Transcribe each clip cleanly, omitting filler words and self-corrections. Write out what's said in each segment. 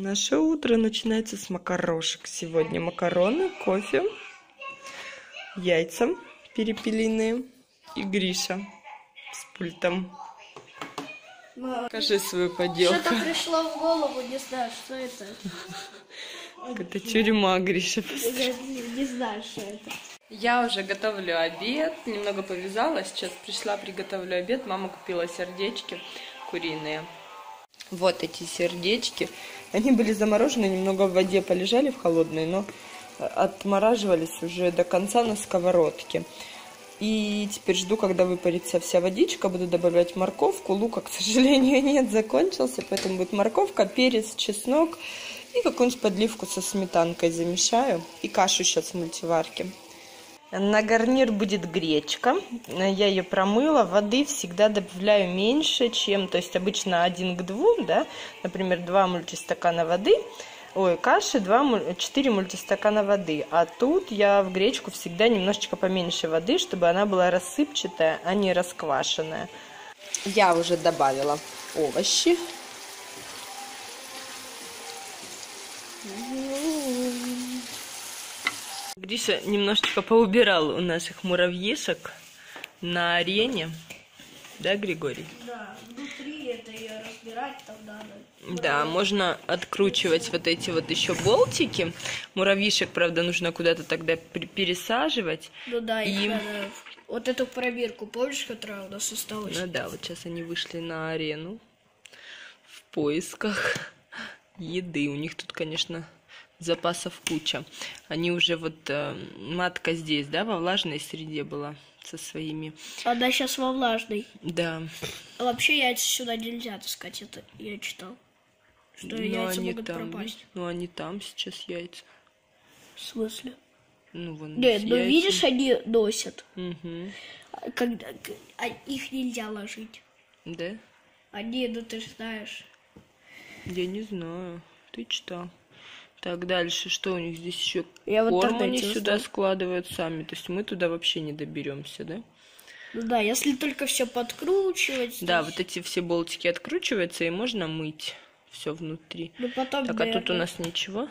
Наше утро начинается с макарошек. Сегодня макароны, кофе, яйца перепелиные и Гриша с пультом. Покажи свою поделку. Что-то пришло в голову, не знаю, что это. Это тюрьма, Гриша. Я не знаю, что это. Я уже готовлю обед, немного повязала, сейчас пришла, приготовлю обед. Мама купила сердечки куриные. Вот эти сердечки. Они были заморожены, немного в воде полежали в холодной, но отмораживались уже до конца на сковородке. И теперь жду, когда выпарится вся водичка. Буду добавлять морковку. Лука, к сожалению, нет, закончился. Поэтому будет морковка, перец, чеснок и какую-нибудь подливку со сметанкой замешаю. И кашу сейчас в мультиварке. На гарнир будет гречка. Я ее промыла. Воды всегда добавляю меньше, чем... То есть обычно 1 к 2, да? Например, 2 мультистакана воды. Ой, каши 4 мультистакана воды. А тут я в гречку всегда немножечко поменьше воды, чтобы она была рассыпчатая, а не расквашенная. Я уже добавила овощи. Гриша немножечко поубирал у наших муравьишек на арене. Да, Григорий? Да, внутри это ее разбирать там надо. Да, можно откручивать вот эти вот еще болтики. Муравьишек, правда, нужно куда-то тогда пересаживать. Ну да, и надо... Вот эту пробирку, помнишь, которая у нас осталась? Ну да, вот сейчас они вышли на арену в поисках еды. У них тут, конечно, запасов куча. Они уже вот... матка здесь, да, во влажной среде была со своими... Она сейчас во влажной. Да. А вообще яйца сюда нельзя таскать, это я читал. Что яйца могут пропасть. Ну, они там сейчас яйца. В смысле? Ну, вон нет, ну яйца. видишь, они носят. Угу. Когда их нельзя ложить. Да? Они, ну ты же знаешь. Я не знаю. Ты читал. Так, дальше, что у них здесь еще? Корм они сюда складывают сами. То есть мы туда вообще не доберемся, да? Ну да, если только все подкручивать. Да, вот эти все болтики откручиваются, и можно мыть все внутри. Ну, потом, так, а тут у нас ничего.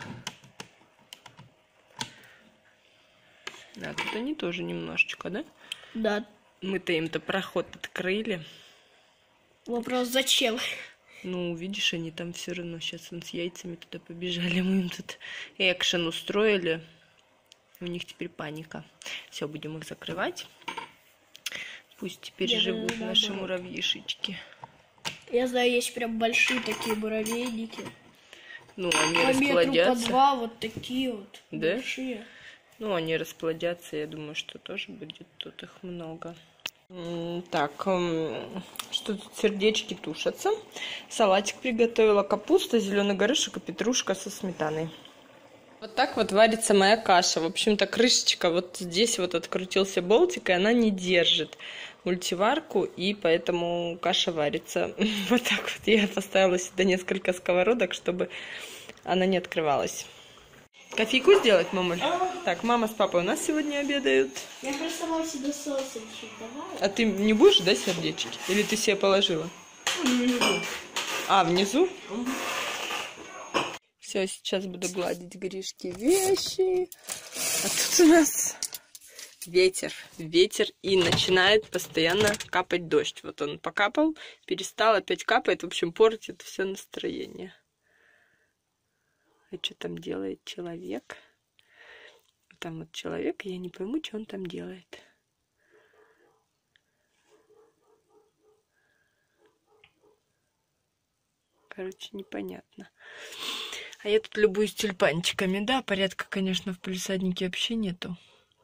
А тут они тоже немножечко, да? Да. Мы-то им-то проход открыли. Вопрос, зачем? Ну, видишь, они там все равно сейчас с яйцами туда побежали. Мы им тут экшен устроили. У них теперь паника. Все, будем их закрывать. Пусть теперь живут наши муравьишечки. Я знаю, есть прям большие такие муравейники. Ну, они по расплодятся. Метру по 2, вот такие вот. Да? Большие. Ну, они расплодятся. Я думаю, что тоже будет тут их много. Так, что тут сердечки тушатся. Салатик приготовила, капуста, зеленый горошек и петрушка со сметаной. Вот так вот варится моя каша. В общем-то, крышечка вот здесь вот открутился болтик, и она не держит мультиварку, и поэтому каша варится. Вот так вот я поставила сюда несколько сковородок, чтобы она не открывалась. Кофейку сделать, мамуль? Так, мама с папой у нас сегодня обедают. Я просто вам себе сосочек давай. А ты не будешь, да, сердечки? Или ты себе положила? Внизу. А, внизу? Все, сейчас буду гладить Гришки вещи. А тут у нас ветер. Ветер, и начинает постоянно капать дождь. Вот он покапал, перестал, опять капает. В общем, портит все настроение. А что там делает человек? Там вот человек, я не пойму, что он там делает. Короче, непонятно. А я тут любуюсь тюльпанчиками. Да, порядка, конечно, в палисаднике вообще нету.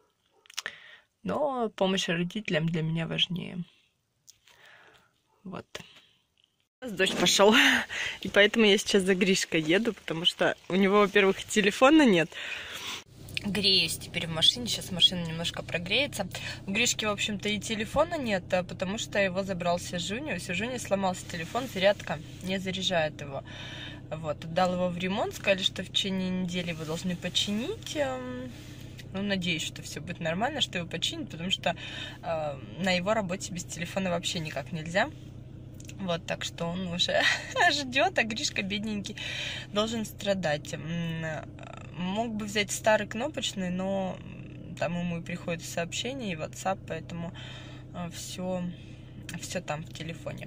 Но помощь родителям для меня важнее. Вот. Дождь пошел, и поэтому я сейчас за Гришкой еду, потому что у него, во-первых, телефона нет. Греюсь теперь в машине, сейчас машина немножко прогреется. У Гришки, в общем-то, и телефона нет, потому что его забрал Сижуня. У Сижуни сломался телефон, зарядка не заряжает его. Вот, отдал его в ремонт, сказали, что в течение недели его должны починить. Ну, надеюсь, что все будет нормально, что его починят, потому что на его работе без телефона вообще никак нельзя. Вот, так что он уже ждет, а Гришка бедненький должен страдать. Мог бы взять старый кнопочный, но там ему и приходят сообщения, и WhatsApp, поэтому все там в телефоне.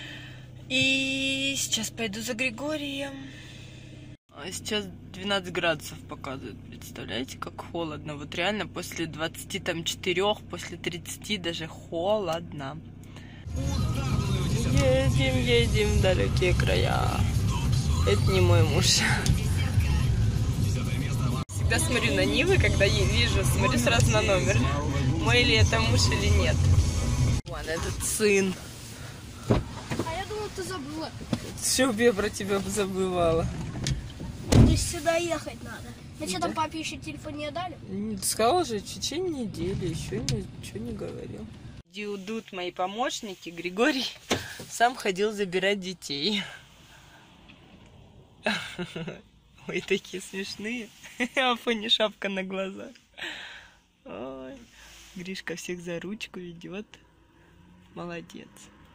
И сейчас пойду за Григорием. Сейчас 12 градусов показывают, представляете, как холодно. Вот реально после 24, после 30 даже холодно. Едем в далекие края. Это не мой муж. Всегда смотрю на Нивы, когда вижу, смотрю сразу на номер. Мой ли это муж или нет. Вон этот сын. А я думала, ты забыла. Что бы я про тебя забывала? То есть сюда ехать надо. А что там папе еще телефон не отдали? Сказал же, в течение недели, еще ничего не говорил. Идут мои помощники, Григорий сам ходил забирать детей. Ой, такие смешные. А Афоне шапка на глазах. Ой. Гришка всех за ручку ведет. Молодец.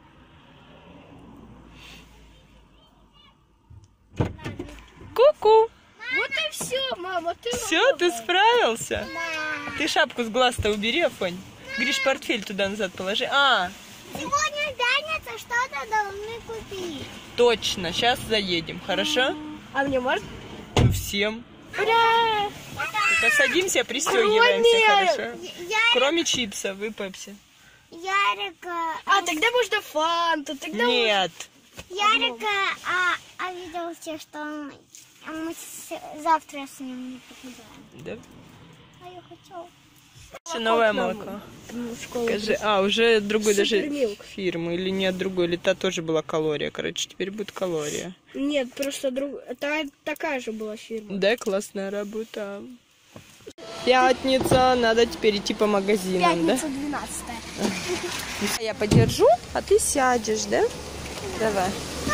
Ку-ку. Вот и все, мама. Все, ты справился? Ты шапку с глаз-то убери, Афонь. Гриш, портфель туда назад положи. Сегодня пятница, что-то должны купить. Точно, сейчас заедем, хорошо? А мне можно? Всем. Ура! Только садимся, пристегиваемся, хорошо? Кроме чипсов и пепси. Ярика. А, тогда можно фанту. Тогда Нет. Ярика, видел все, что мы завтра с ним не покидаем. Да? А я хочу. Все новое молоко. Скажи, уже другой даже фирмы, или нет другой, или та тоже была калория. Короче, теперь будет калория. Нет, просто такая же была фирма. Да, классная работа. Пятница, надо теперь идти по магазинам, Пятница, да? 12-е. Я подержу, а ты сядешь, да? Давай.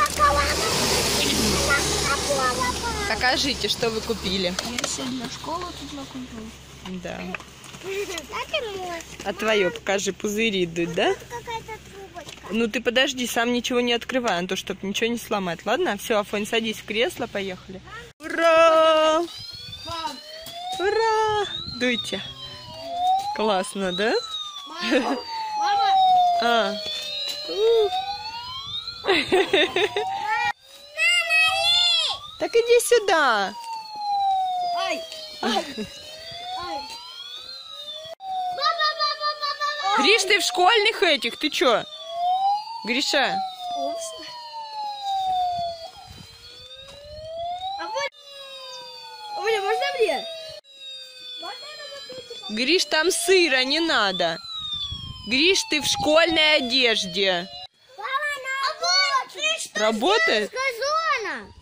Покажите, что вы купили. Я сегодня школу тут накупил. Да. А твое покажи, пузыри идут, да? Какая-то трубочка. Ну ты подожди, сам ничего не открывай, а то, чтобы ничего не сломать. Ладно? Все, Афонь, садись в кресло, поехали. Ура! Ура! Дуйте. Классно, да? Мама! Так иди сюда. Ай! Ай! Гриш, ты в школьных этих, ты чё? Гриша. Упс. Оля, можно мне? Гриш, там сыра не надо. Гриш, ты в школьной одежде. Работает? Газона.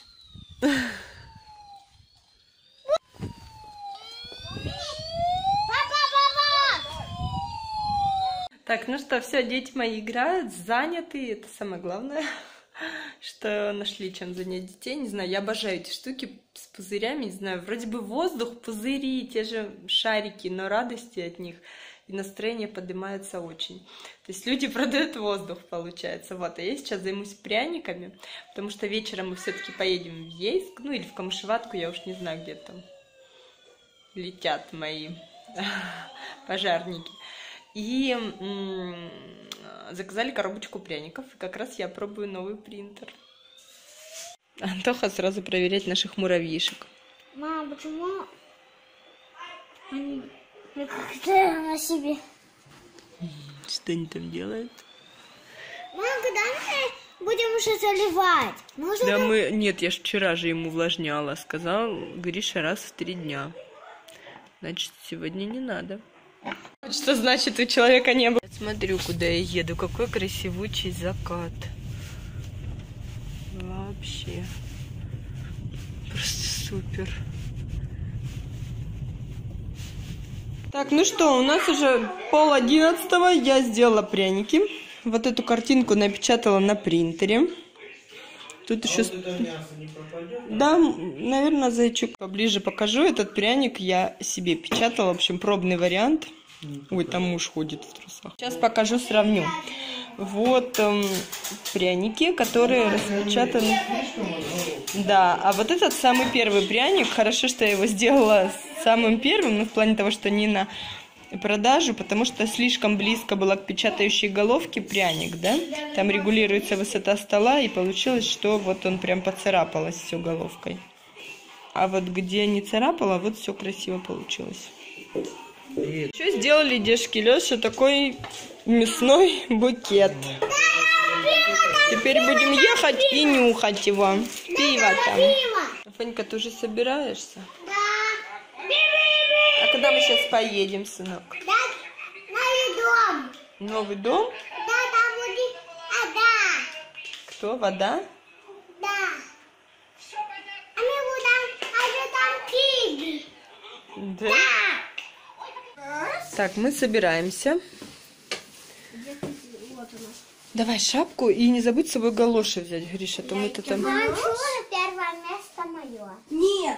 Так, ну что, все, дети мои играют, заняты, это самое главное, что нашли чем занять детей. Не знаю, я обожаю эти штуки с пузырями, не знаю, вроде бы воздух, пузыри, те же шарики, но радости от них и настроение поднимается очень. То есть люди продают воздух, получается. Вот, а я сейчас займусь пряниками, потому что вечером мы все-таки поедем в Ейск, ну или в Камышеватку, я уж не знаю, где там летят мои пожарники. И заказали коробочку пряников. И как раз я пробую новый принтер. Антоха сразу проверять наших муравьишек. Мама, почему они на себе? Что они там делают? Мама, когда мы будем уже заливать? Да мы... Нет, я ж вчера же ему увлажняла. Сказал Гриша раз в 3 дня. Значит, сегодня не надо. Что значит, у человека не было? Смотрю, куда я еду. Какой красивучий закат. Вообще. Просто супер. Так, ну что, у нас уже 10:30. Я сделала пряники. Вот эту картинку напечатала на принтере. Тут еще... Да, наверное, зайчик. Поближе покажу. Этот пряник я себе печатала. В общем, пробный вариант. Ой, там муж ходит в трусах. Сейчас покажу, сравню. Вот пряники, которые распечатаны. Да, а вот этот самый первый пряник. Хорошо, что я его сделала самым первым, ну, в плане того, что не на продажу, потому что слишком близко было к печатающей головке пряник, да? Там регулируется высота стола, и получилось, что вот он прям поцарапалось все головкой. А вот где не царапало, вот все красиво получилось. Еще сделали дедушки Леша такой мясной букет. Теперь будем ехать и нюхать его. Пиво там. Фанька, ты уже собираешься? Да. А куда мы сейчас поедем, сынок? Да, новый дом. Новый дом? Да, там будет вода. Кто? Вода? Да. А мы будем, а же там киги. Да. Так, мы собираемся. Вот она. Давай шапку и не забудь с собой галоши взять, Гриша, а то мы-то там... Первое место мое. Нет.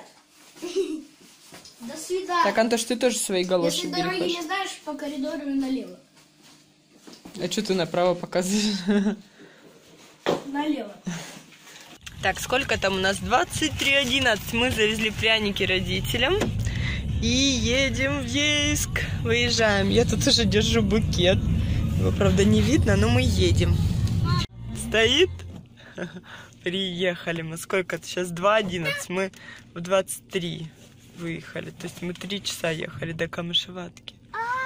До свидания. Так, Антош, ты тоже свои галоши Если бери, дороги хочешь? не знаешь, по коридору налево. А что ты направо показываешь? Налево. Так, сколько там у нас? 23:11. Мы завезли пряники родителям. И едем в Ейск. Выезжаем. Я тут уже держу букет. Его, правда, не видно, но мы едем. Стоит? Приехали мы. Сколько-то? Сейчас 2:11. Мы в 23 выехали. То есть мы 3 часа ехали до Камышеватки.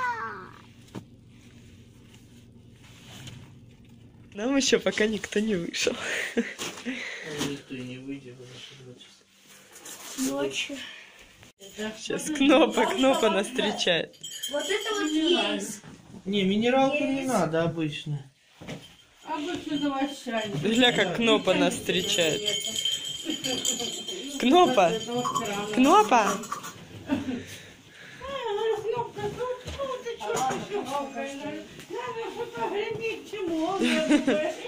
Нам еще пока никто не вышел. Никто и не выйдет. Ночью. Сейчас Кнопа нас встречает. Вот это вот есть. Не, минералку не надо обычно. Обычно давай чай. Гля, как Кнопа нас встречает. Кнопа! Кнопа! Надо фотографировать, чему он